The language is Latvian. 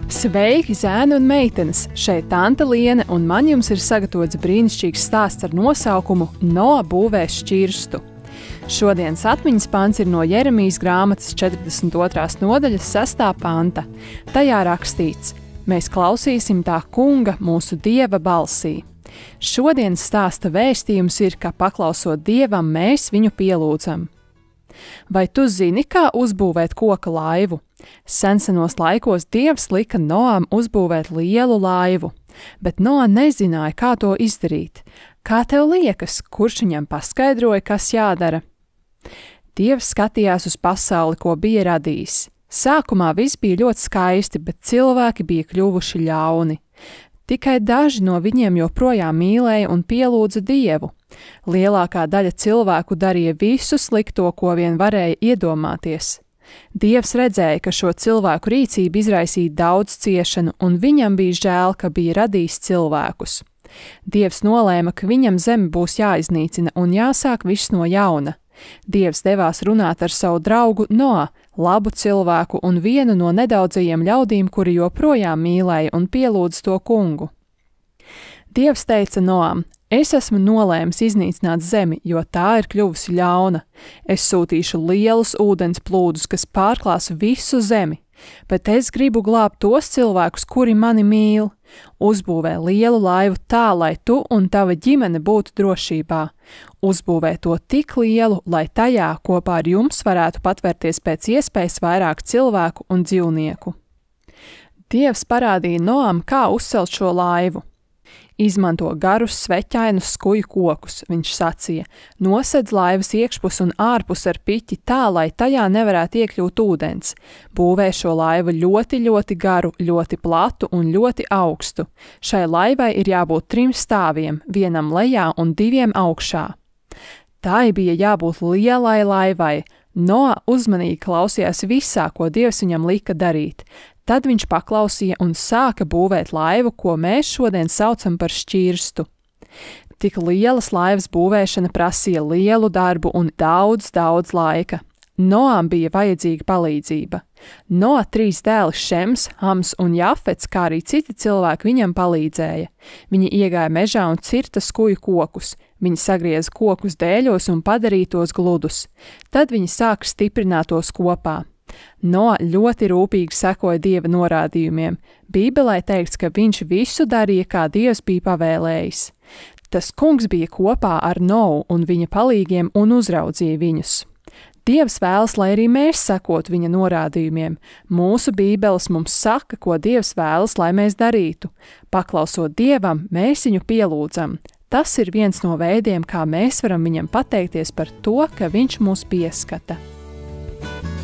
Sveiki, zēni un meitenes! Šeit Tante Liene, un man jums ir sagatavots brīnišķīgs stāsts ar nosaukumu Noa būvēs šķirstu. Šodienas atmiņas pants ir no Jeremijas grāmatas 42. nodaļas 6. panta. Tajā rakstīts: mēs klausīsim tā kunga, mūsu Dieva balsī. Šodienas stāsta vēstījums ir, ka paklausot Dievam, mēs viņu pielūdzam. Vai tu zini, kā uzbūvēt koka laivu? Sensenos laikos Dievs lika Noam uzbūvēt lielu laivu, bet Noa nezināja, kā to izdarīt. Kā tev liekas, kurš viņam paskaidroja, kas jādara? Dievs skatījās uz pasauli, ko bija radījis. Sākumā viss bija ļoti skaisti, bet cilvēki bija kļuvuši ļauni. Tikai daži no viņiem joprojām mīlēja un pielūdza Dievu. Lielākā daļa cilvēku darīja visu slikto, ko vien varēja iedomāties. Dievs redzēja, ka šo cilvēku rīcība izraisīja daudz ciešanu, un viņam bija žēl, ka bija radījis cilvēkus. Dievs nolēma, ka viņam zeme būs jāiznīcina un jāsāk viss no jauna. Dievs devās runāt ar savu draugu Noa, labu cilvēku un vienu no nedaudzajiem ļaudīm, kuri joprojām mīlēja un pielūdza to kungu. Dievs teica Noam: es esmu nolēmis iznīcināt zemi, jo tā ir kļuvusi ļauna. Es sūtīšu lielus ūdens plūdus, kas pārklās visu zemi, bet es gribu glābt tos cilvēkus, kuri mani mīl. Uzbūvē lielu laivu tā, lai tu un tava ģimene būtu drošībā. Uzbūvē to tik lielu, lai tajā kopā ar jums varētu patvērties pēc iespējas vairāk cilvēku un dzīvnieku. Dievs parādīja Noam, kā uzcelt šo laivu. Izmanto garus, sveķainus skuju kokus, viņš sacīja. Nosedz laivas iekšpus un ārpus ar piķi tā, lai tajā nevarētu iekļūt ūdens. Būvē šo laivu ļoti, ļoti garu, ļoti platu un ļoti augstu. Šai laivai ir jābūt 3 stāviem, vienam lejā un 2 augšā. Tai bija jābūt lielai laivai. Noa uzmanīgi klausījās visā, ko Dievs viņam lika darīt. Tad viņš paklausīja un sāka būvēt laivu, ko mēs šodien saucam par šķirstu. Tik lielas laivas būvēšana prasīja lielu darbu un daudz laika. Noam bija vajadzīga palīdzība. Noa 3 dēli Šems, Hams un Jafets, kā arī citi cilvēki viņam palīdzēja. Viņi iegāja mežā un cirta skuju kokus. Viņi sagrieza kokus dēļos un padarīja tos gludus. Tad viņi sāka stiprināt tos kopā. Noa ļoti rūpīgi sekoja Dieva norādījumiem. Bībelē teikts, ka viņš visu darīja, kā Dievs bija pavēlējis. Tas kungs bija kopā ar Nou un viņa palīgiem un uzraudzīja viņus. Dievs vēlas, lai arī mēs sekotu viņa norādījumiem. Mūsu bībeles mums saka, ko Dievs vēlas, lai mēs darītu. Paklausot Dievam, mēs viņu pielūdzam. Tas ir viens no veidiem, kā mēs varam viņam pateikties par to, ka viņš mūs pieskata.